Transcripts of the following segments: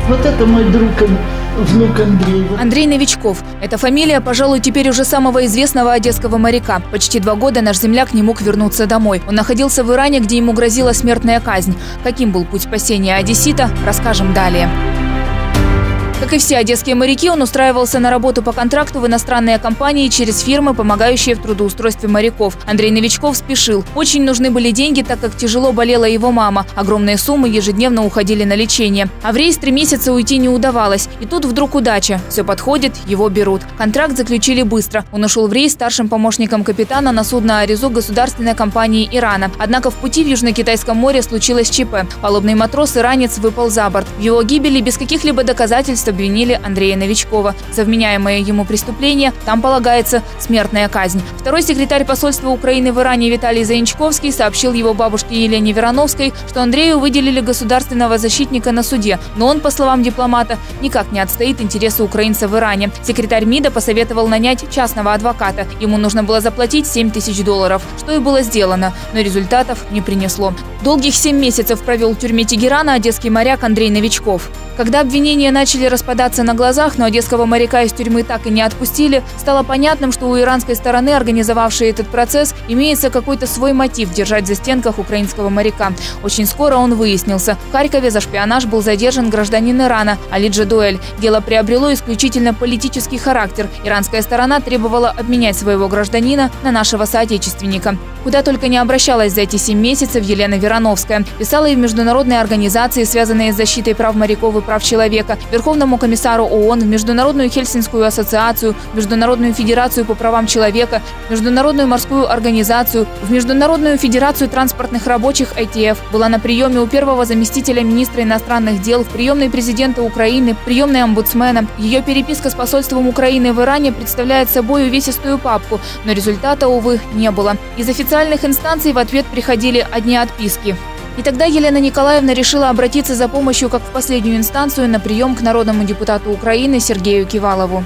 Вот это мой друг, внук Андрей. Андрей Новичков. Эта фамилия, пожалуй, теперь уже самого известного одесского моряка. Почти 2 года наш земляк не мог вернуться домой. Он находился в Иране, где ему грозила смертная казнь. Каким был путь спасения одессита, расскажем далее. Как и все одесские моряки, он устраивался на работу по контракту в иностранные компании через фирмы, помогающие в трудоустройстве моряков. Андрей Новичков спешил. Очень нужны были деньги, так как тяжело болела его мама. Огромные суммы ежедневно уходили на лечение. А в рейс 3 месяца уйти не удавалось. И тут вдруг удача. Все подходит, его берут. Контракт заключили быстро. Он ушел в рейс старшим помощником капитана на судно «Аризу» государственной компании Ирана. Однако в пути в Южно-Китайском море случилось ЧП. Палубный матрос-иранец выпал за борт. В его гибели без каких-либо доказательств обвинили Андрея Новичкова. За вменяемое ему преступление там полагается смертная казнь. Второй секретарь посольства Украины в Иране Виталий Заянчковский сообщил его бабушке Елене Верановской, что Андрею выделили государственного защитника на суде. Но он, по словам дипломата, никак не отстоит интересы украинцев в Иране. Секретарь МИДа посоветовал нанять частного адвоката. Ему нужно было заплатить $7 000, что и было сделано, но результатов не принесло. Долгих 7 месяцев провел в тюрьме Тегерана одесский моряк Андрей Новичков. Когда обвинения начали распадаться на глазах, но одесского моряка из тюрьмы так и не отпустили, стало понятным, что у иранской стороны, организовавшей этот процесс, имеется какой-то свой мотив держать в застенках украинского моряка. Очень скоро он выяснился. В Харькове за шпионаж был задержан гражданин Ирана Али Джадуэль. Дело приобрело исключительно политический характер. Иранская сторона требовала обменять своего гражданина на нашего соотечественника. Куда только не обращалась за эти 7 месяцев Елена Верановская. Писала и в международные организации, связанные с защитой прав моряков и прав человека, Верховному комиссару ООН, в Международную Хельсинскую ассоциацию, Международную федерацию по правам человека, Международную морскую организацию, в Международную федерацию транспортных рабочих ITF. Была на приеме у первого заместителя министра иностранных дел, в приемной президента Украины, приемной омбудсмена. Ее переписка с посольством Украины в Иране представляет собой увесистую папку, но результата, увы, не было. Из официальных инстанций в ответ приходили одни отписки. И тогда Елена Николаевна решила обратиться за помощью, как в последнюю инстанцию, на прием к народному депутату Украины Сергею Кивалову.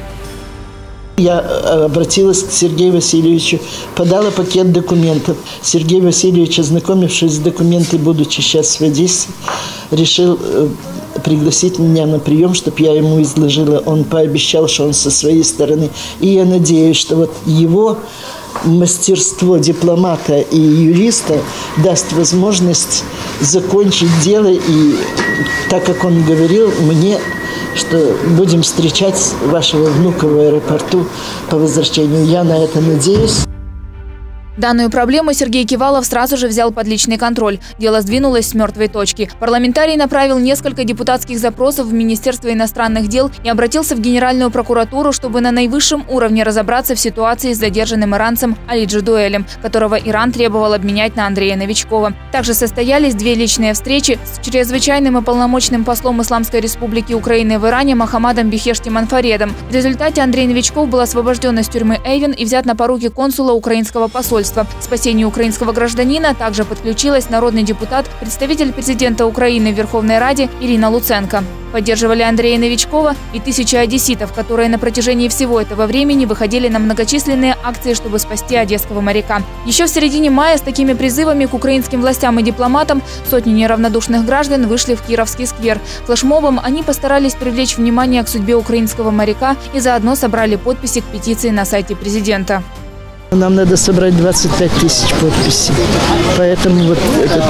Я обратилась к Сергею Васильевичу, подала пакет документов. Сергей Васильевич, ознакомившись с документами, будучи сейчас в Одессе, решил пригласить меня на прием, чтобы я ему изложила. Он пообещал, что он со своей стороны. И я надеюсь, что вот его мастерство дипломата и юриста даст возможность закончить дело. И так как он говорил мне, что будем встречать вашего внука в аэропорту по возвращению, я на это надеюсь. Данную проблему Сергей Кивалов сразу же взял под личный контроль. Дело сдвинулось с мертвой точки. Парламентарий направил несколько депутатских запросов в Министерство иностранных дел и обратился в Генеральную прокуратуру, чтобы на наивысшем уровне разобраться в ситуации с задержанным иранцем Али Джадуэлем, которого Иран требовал обменять на Андрея Новичкова. Также состоялись 2 личные встречи с чрезвычайным и полномочным послом Исламской Республики Украины в Иране Мохаммадом Бехешти Манфаредом. В результате Андрей Новичков был освобожден из тюрьмы Эйвен и взят на поруки консула украинского посольства. К спасению украинского гражданина также подключилась народный депутат, представитель президента Украины в Верховной Раде Ирина Луценко. Поддерживали Андрея Новичкова и тысячи одесситов, которые на протяжении всего этого времени выходили на многочисленные акции, чтобы спасти одесского моряка. Еще в середине мая с такими призывами к украинским властям и дипломатам сотни неравнодушных граждан вышли в Кировский сквер. Флешмобом они постарались привлечь внимание к судьбе украинского моряка и заодно собрали подписи к петиции на сайте президента. Нам надо собрать 25 000 подписей. Поэтому вот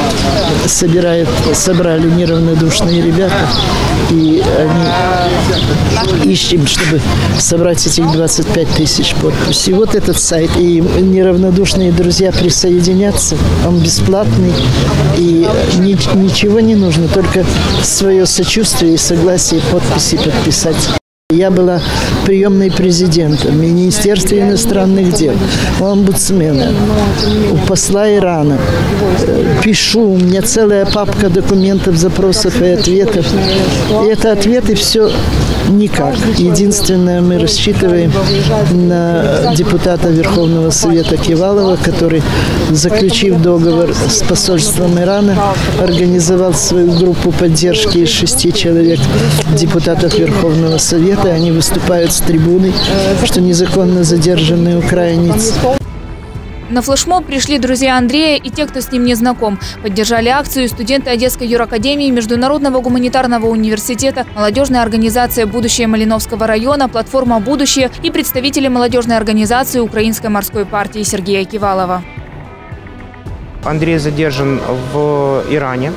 собрали неравнодушные ребята. И они ищем, чтобы собрать этих 25 000 подписей. Вот этот сайт. И неравнодушные друзья присоединятся. Он бесплатный. И ничего не нужно, только свое сочувствие и согласие подписи подписать. Я была приемной президента в Министерстве иностранных дел, у омбудсмена, у посла Ирана. Пишу, у меня целая папка документов, запросов и ответов. И это ответы все никак. Единственное, мы рассчитываем на депутата Верховного Совета Кивалова, который, заключив договор с посольством Ирана, организовал свою группу поддержки из 6 человек депутатов Верховного Совета. Они выступают с трибуны, что незаконно задержанный украинец. На флешмоб пришли друзья Андрея и те, кто с ним не знаком. Поддержали акцию студенты Одесской юракадемии, Международного гуманитарного университета, молодежная организация «Будущее» Малиновского района, платформа «Будущее» и представители молодежной организации Украинской морской партии Сергея Кивалова. Андрей задержан в Иране.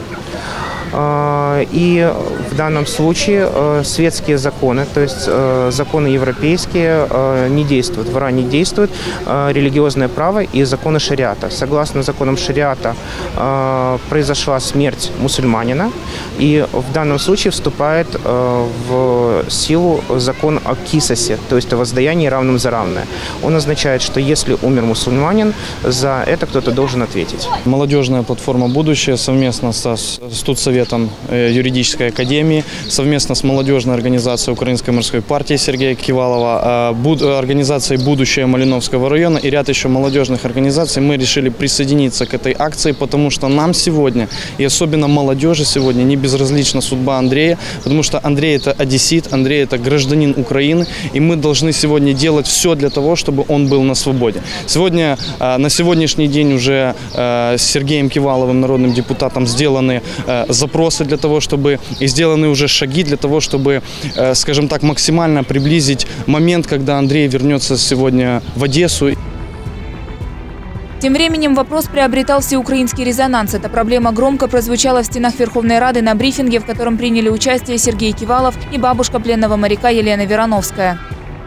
И в данном случае светские законы, то есть законы европейские, не действуют. В Иране действует религиозное право и законы шариата. Согласно законам шариата произошла смерть мусульманина, и в данном случае вступает в силу закон о кисасе, то есть о воздаянии равным за равное. Он означает, что если умер мусульманин, за это кто-то должен ответить. Молодежная платформа «Будущее» совместно со студсоветом юридической академии, совместно с молодежной организацией Украинской морской партии Сергея Кивалова, организацией «Будущее» Малиновского района и ряд еще молодежных организаций мы решили присоединиться к этой акции, потому что нам сегодня, и особенно молодежи сегодня, не безразлична судьба Андрея, потому что Андрей – это одессит, Андрей – это гражданин Украины, и мы должны сегодня делать все для того, чтобы он был на свободе. Сегодня, на сегодняшний день уже с Сергеем Киваловым, народным депутатом, сделаны запросы для того, чтобы и сделаны уже шаги для того, чтобы, скажем так, максимально приблизить момент, когда Андрей вернется сегодня в Одессу. Тем временем вопрос приобретал всеукраинский резонанс. Эта проблема громко прозвучала в стенах Верховной Рады на брифинге, в котором приняли участие Сергей Кивалов и бабушка пленного моряка Елена Верановская.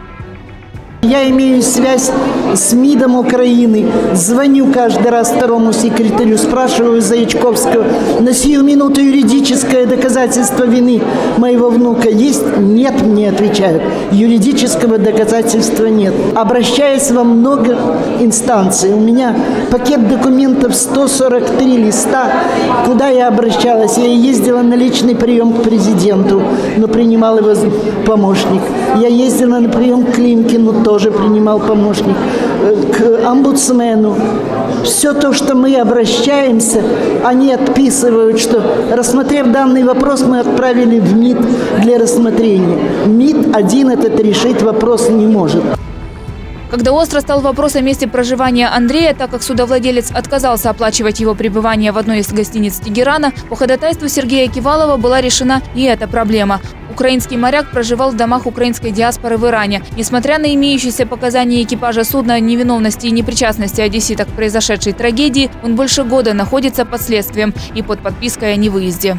Я имею связь с МИДом Украины, звоню каждый раз второму секретарю, спрашиваю Заячковского, на сию минуту юридическое доказательство вины моего внука есть? Нет, мне отвечают, юридического доказательства нет. Обращаясь во много инстанций, у меня пакет документов 143 листа, куда я обращалась, я ездила на личный прием к президенту, но принимал его помощник, я ездила на прием к Климкину, тоже принимал помощник, к омбудсмену. Все то, что мы обращаемся, они отписывают, что, рассмотрев данный вопрос, мы отправили в МИД для рассмотрения. МИД один этот решить вопрос не может. Когда остро стал вопрос о месте проживания Андрея, так как судовладелец отказался оплачивать его пребывание в одной из гостиниц Тегерана, по ходатайству Сергея Кивалова была решена и эта проблема. Украинский моряк проживал в домах украинской диаспоры в Иране. Несмотря на имеющиеся показания экипажа судна о невиновности и непричастности одессита к произошедшей трагедии, он больше года находится под следствием и под подпиской о невыезде.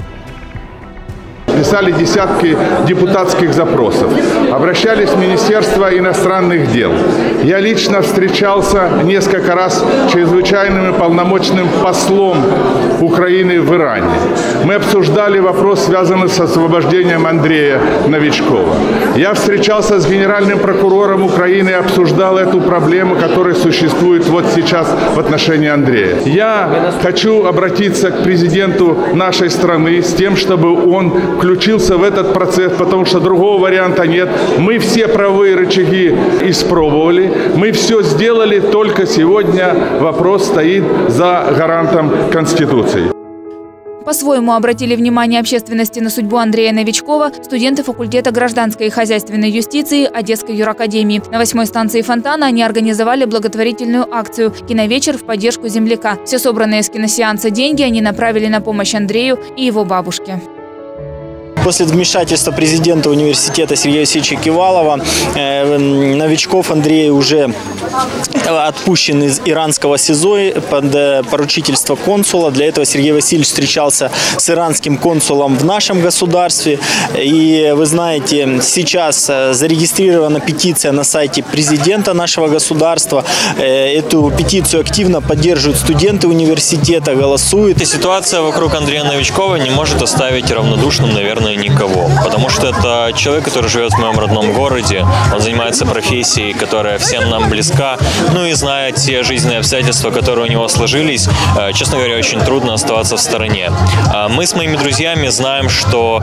Писали десятки депутатских запросов, обращались в Министерство иностранных дел. Я лично встречался несколько раз с чрезвычайным и полномочным послом Украины в Иране. Мы обсуждали вопрос, связанный с освобождением Андрея Новичкова. Я встречался с генеральным прокурором Украины и обсуждал эту проблему, которая существует вот сейчас в отношении Андрея. Я хочу обратиться к президенту нашей страны с тем, чтобы он включился в этот процесс, потому что другого варианта нет. Мы все правовые рычаги испробовали, мы все сделали, только сегодня вопрос стоит за гарантом Конституции. По-своему обратили внимание общественности на судьбу Андрея Новичкова студенты факультета гражданской и хозяйственной юстиции Одесской юракадемии. На 8-й станции Фонтана они организовали благотворительную акцию «Киновечер в поддержку земляка». Все собранные с киносеанса деньги они направили на помощь Андрею и его бабушке. После вмешательства президента университета Сергея Васильевича Кивалова Новичков Андрей уже отпущен из иранского СИЗО под поручительство консула. Для этого Сергей Васильевич встречался с иранским консулом в нашем государстве. И вы знаете, сейчас зарегистрирована петиция на сайте президента нашего государства. Эту петицию активно поддерживают студенты университета, голосуют. Ситуация вокруг Андрея Новичкова не может оставить равнодушным, наверное, никого. Потому что это человек, который живет в моем родном городе. Он занимается профессией, которая всем нам близка. Ну и зная те жизненные обстоятельства, которые у него сложились, честно говоря, очень трудно оставаться в стороне. Мы с моими друзьями знаем, что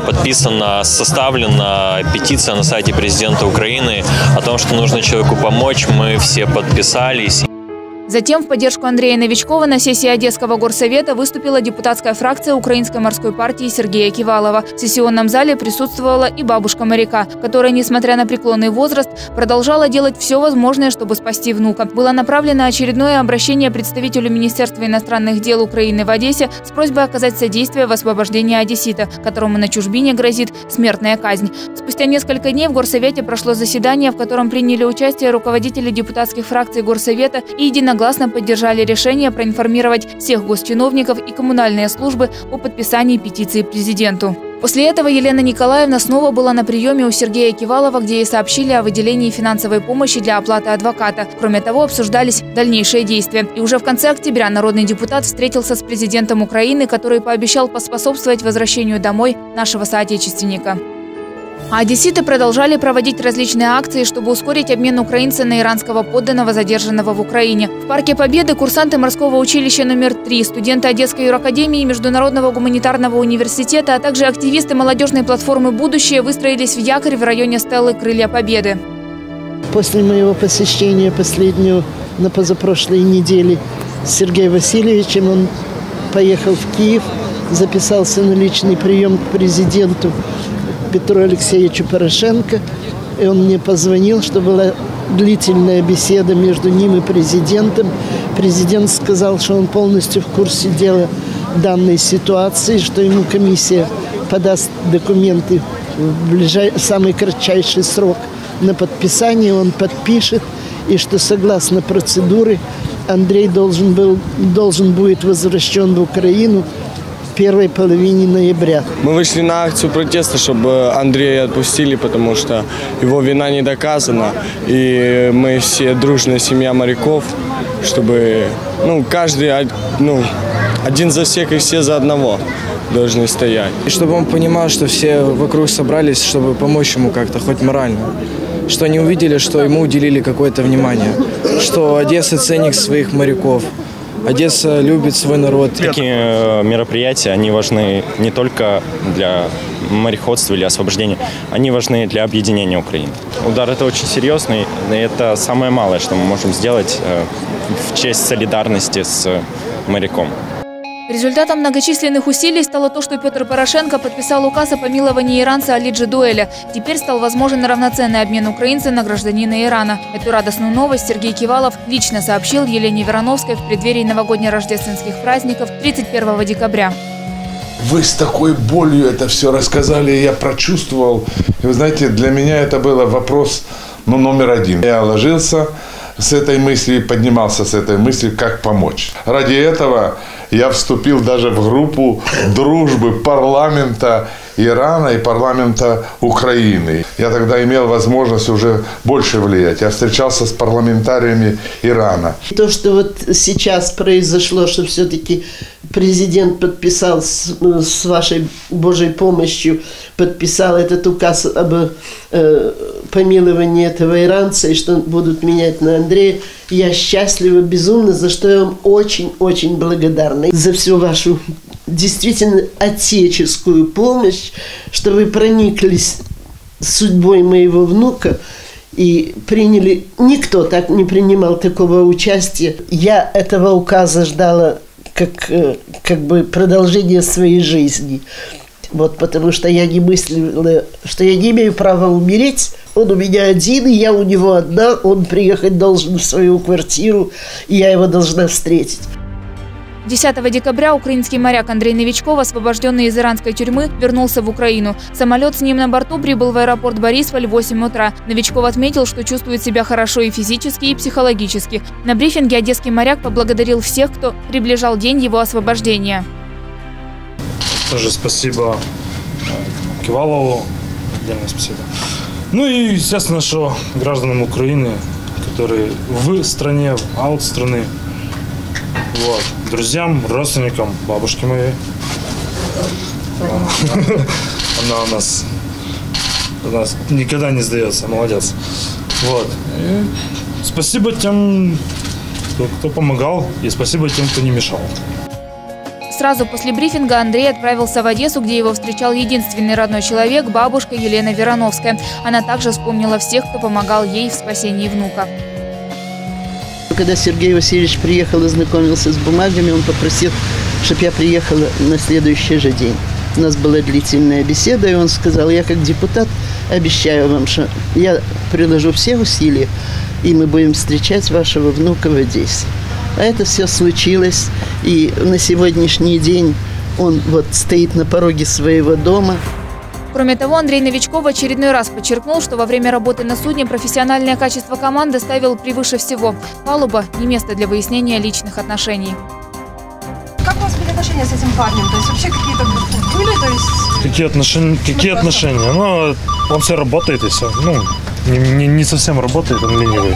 составлена петиция на сайте президента Украины о том, что нужно человеку помочь. Мы все подписались. Затем в поддержку Андрея Новичкова на сессии Одесского горсовета выступила депутатская фракция Украинской морской партии Сергея Кивалова. В сессионном зале присутствовала и бабушка моряка, которая, несмотря на преклонный возраст, продолжала делать все возможное, чтобы спасти внука. Было направлено очередное обращение представителю Министерства иностранных дел Украины в Одессе с просьбой оказать содействие в освобождении одессита, которому на чужбине грозит смертная казнь. Спустя несколько дней в горсовете прошло заседание, в котором приняли участие руководители депутатских фракций горсовета и единогласно поддержали решение проинформировать всех госчиновников и коммунальные службы о подписании петиции президенту. После этого Елена Николаевна снова была на приеме у Сергея Кивалова, где ей сообщили о выделении финансовой помощи для оплаты адвоката. Кроме того, обсуждались дальнейшие действия. И уже в конце октября народный депутат встретился с президентом Украины, который пообещал поспособствовать возвращению домой нашего соотечественника. А одесситы продолжали проводить различные акции, чтобы ускорить обмен украинца на иранского подданного, задержанного в Украине. В Парке Победы курсанты морского училища номер 3, студенты Одесской юракадемии и Международного гуманитарного университета, а также активисты молодежной платформы «Будущее» выстроились в якорь в районе стелы «Крылья Победы». После моего посещения последнего на позапрошлой неделе с Сергеем Васильевичем, он поехал в Киев, записался на личный прием к президенту Петру Алексеевичу Порошенко, и он мне позвонил, что была длительная беседа между ним и президентом. Президент сказал, что он полностью в курсе дела данной ситуации, что ему комиссия подаст документы в самый кратчайший срок на подписание, он подпишет, и что согласно процедуре Андрей должен будет возвращен в Украину в первой половине ноября. Мы вышли на акцию протеста, чтобы Андрея отпустили, потому что его вина не доказана. И мы все дружная семья моряков, чтобы каждый один за всех и все за одного должны стоять. И чтобы он понимал, что все вокруг собрались, чтобы помочь ему как-то, хоть морально. Что они увидели, что ему уделили какое-то внимание. Что Одесса ценит своих моряков. Одесса любит свой народ. Такие мероприятия, они важны не только для мореходства или освобождения, они важны для объединения Украины. Удар это очень серьезный, и это самое малое, что мы можем сделать в честь солидарности с моряком. Результатом многочисленных усилий стало то, что Петр Порошенко подписал указ о помиловании иранца Али Джедуэля. Теперь стал возможен равноценный обмен украинца на гражданина Ирана. Эту радостную новость Сергей Кивалов лично сообщил Елене Верановской в преддверии новогодне-рождественских праздников 31 декабря. Вы с такой болью это все рассказали, я прочувствовал. И вы знаете, для меня это был вопрос номер один. Я ложился с этой мыслью, поднимался с этой мыслью, как помочь. Ради этого я вступил даже в группу дружбы парламента Ирана и парламента Украины. Я тогда имел возможность уже больше влиять. Я встречался с парламентариями Ирана. То, что вот сейчас произошло, что все-таки президент подписал с вашей Божьей помощью, подписал этот указ об помиловании этого иранца, и что будут менять на Андрея, я счастлива безумно, за что я вам очень-очень благодарна. За всю вашу действительно отеческую помощь, что вы прониклись судьбой моего внука и приняли. Никто так не принимал такого участия. Я этого указа ждала как бы продолжение своей жизни. Вот, потому что я не мыслила, что я не имею права умереть. Он у меня один, и я у него одна. Он приехать должен в свою квартиру, и я его должна встретить. 10 декабря украинский моряк Андрей Новичков, освобожденный из иранской тюрьмы, вернулся в Украину. Самолет с ним на борту прибыл в аэропорт Борисполь в 8 утра. Новичков отметил, что чувствует себя хорошо и физически, и психологически. На брифинге одесский моряк поблагодарил всех, кто приближал день его освобождения. Тоже спасибо Кивалову, отдельное спасибо. Ну и, естественно, что гражданам Украины, которые в стране, аут страны, вот, друзьям, родственникам, бабушке моей. Она у нас никогда не сдается, молодец. Вот. И спасибо тем, кто помогал, и спасибо тем, кто не мешал. Сразу после брифинга Андрей отправился в Одессу, где его встречал единственный родной человек, бабушка Елена Верановская. Она также вспомнила всех, кто помогал ей в спасении внука. когда Сергей Васильевич приехал и знакомился с бумагами, он попросил, чтобы я приехала на следующий же день. У нас была длительная беседа, и он сказал: я как депутат обещаю вам, что я приложу все усилия, и мы будем встречать вашего внука в Одессе. А это все случилось, и на сегодняшний день он вот стоит на пороге своего дома. Кроме того, Андрей Новичков в очередной раз подчеркнул, что во время работы на судне профессиональное качество команды ставил превыше всего. Палуба – не место для выяснения личных отношений. Как у вас были отношения с этим парнем? То есть вообще какие-то были? То есть... Какие отношения? Ну, он все работает и все. Ну, не совсем работает, он ленивый.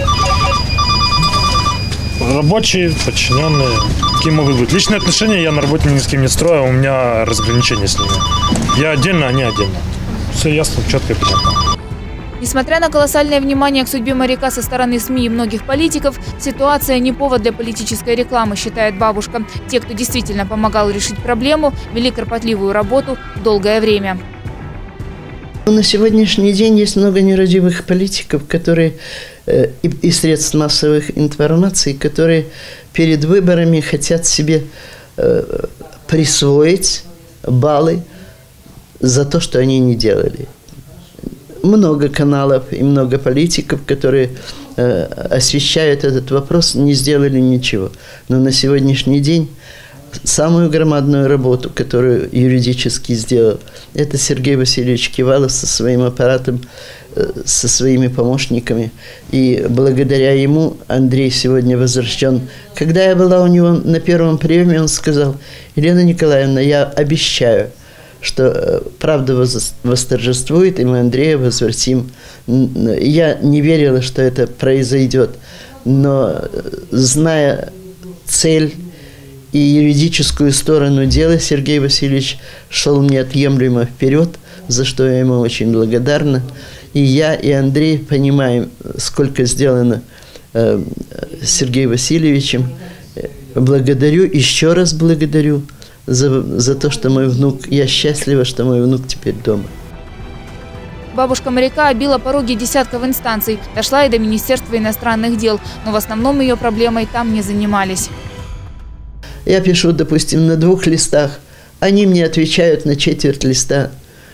Рабочие, подчиненные. Какие могут быть? Личные отношения я на работе ни с кем не строю, у меня разграничения с ними. Я отдельно, они отдельно. Все ясно, четко и понятно. Несмотря на колоссальное внимание к судьбе моряка со стороны СМИ и многих политиков, ситуация не повод для политической рекламы, считает бабушка. Те, кто действительно помогал решить проблему, вели кропотливую работу долгое время. На сегодняшний день есть много нерадивых политиков, которые и средств массовых информации, которые перед выборами хотят себе присвоить баллы за то, что они не делали. Много каналов и много политиков, которые освещают этот вопрос, не сделали ничего. Но на сегодняшний день самую громадную работу, которую юридически сделал, это Сергей Васильевич Кивалов со своим аппаратом, со своими помощниками. И благодаря ему Андрей сегодня возвращен. Когда я была у него на первом приеме, он сказал: Елена Николаевна, я обещаю, что правда восторжествует, и мы Андрея возвратим. Я не верила, что это произойдет, но, зная цель и юридическую сторону дела, Сергей Васильевич шел неотъемлемо вперед, за что я ему очень благодарна. И я, и Андрей понимаем, сколько сделано Сергеем Васильевичем. Благодарю, еще раз благодарю за то, что мой внук, я счастлива, что мой внук теперь дома. Бабушка моряка обила пороги десятков инстанций, дошла и до Министерства иностранных дел, но в основном ее проблемой там не занимались. Я пишу, допустим, на 2 листах, они мне отвечают на четверть листа.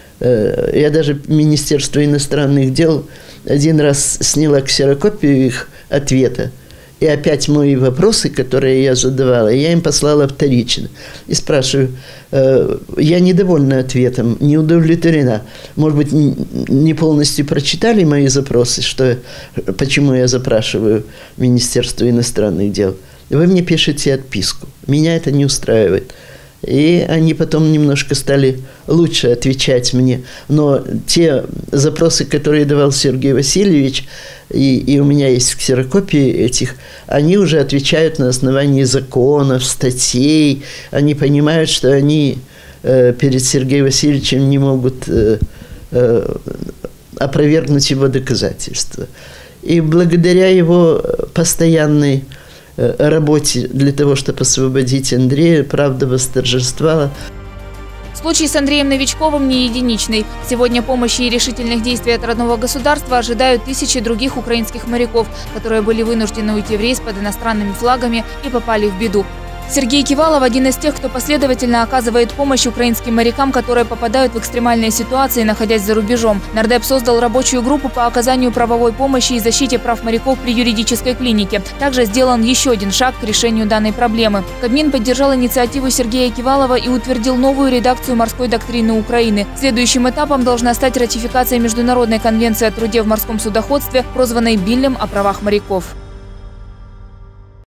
Я даже Министерство иностранных дел один раз сняла ксерокопию их ответа, и опять мои вопросы, которые я задавала, я им послала вторично. И спрашиваю: я недовольна ответом, не удовлетворена. Может быть, не полностью прочитали мои запросы, почему я запрашиваю Министерство иностранных дел. Вы мне пишете отписку. Меня это не устраивает. И они потом немножко стали лучше отвечать мне. Но те запросы, которые давал Сергей Васильевич, и у меня есть ксерокопии этих, они уже отвечают на основании законов, статей. Они понимают, что они перед Сергеем Васильевичем не могут опровергнуть его доказательства. И благодаря его постоянной работе для того, чтобы освободить Андрея, правда восторжествовала. Случай с Андреем Новичковым не единичный. Сегодня помощи и решительных действий от родного государства ожидают тысячи других украинских моряков, которые были вынуждены уйти в рейс под иностранными флагами и попали в беду. Сергей Кивалов – один из тех, кто последовательно оказывает помощь украинским морякам, которые попадают в экстремальные ситуации, находясь за рубежом. Нардеп создал рабочую группу по оказанию правовой помощи и защите прав моряков при юридической клинике. Также сделан еще один шаг к решению данной проблемы. Кабмин поддержал инициативу Сергея Кивалова и утвердил новую редакцию морской доктрины Украины. Следующим этапом должна стать ратификация Международной конвенции о труде в морском судоходстве, прозванной Биллем о правах моряков.